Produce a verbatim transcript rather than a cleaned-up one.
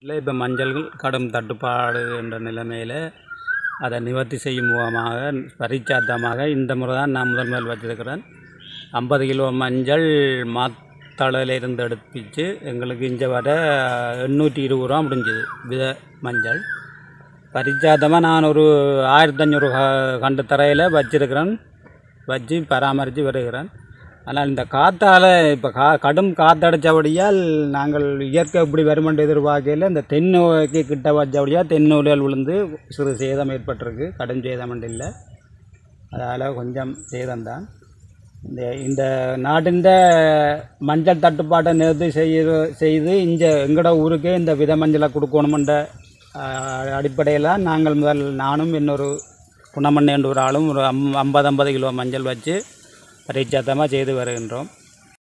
இல்லை இப்போ மஞ்சள் கடும் தட்டுப்பாடு என்ற நிலைமையில் அதை நிவர்த்தி செய்யும் முகமாக பரிச்சாத்தமாக இந்த முறை தான் நான் முதல் முதல் வச்சிருக்கிறேன். ஐம்பது கிலோ மஞ்சள் மாத்தளையிலிருந்து எடுப்பிச்சு எங்களுக்கு இங்கே வர எண்ணூற்றி இருபது ரூபா முடிஞ்சுது வித மஞ்சள். பரிச்சாத்தமாக நான் ஒரு ஆயிரத்தஞ்சூறு கண்டு தரையில் வச்சிருக்கிறேன், வச்சு பராமரித்து வருகிறேன். ஆனால் இந்த காற்றால் இப்போ கா கடும் காற்றடித்தபடியால் நாங்கள் இயற்கை இப்படி வருமென்று எதிர்பார்க்கையில் இந்த தென்னோக்கு கிட்ட வச்சபடியாக தென்னூலில் விழுந்து சிறு சேதம் ஏற்பட்டிருக்கு. கடும் சேதம் இல்லை, அதால் கொஞ்சம் சேதம்தான். இந்த இந்த நாட்டின் மஞ்சள் தட்டுப்பாட்டை நிறுத்தி செய்து செய்து இங்கே எங்களோட ஊருக்கே இந்த வித மஞ்சளை கொடுக்கணுமென்ற அடிப்படையில் நாங்கள் முதல் நானும் இன்னொரு குணமண்ண என்ற ஒரு ஆளும் ஒரு அம் ஐம்பது ஐம்பது கிலோ மஞ்சள் வச்சு பரிச்சாத்தமாக செய்து வருகின்றோம்.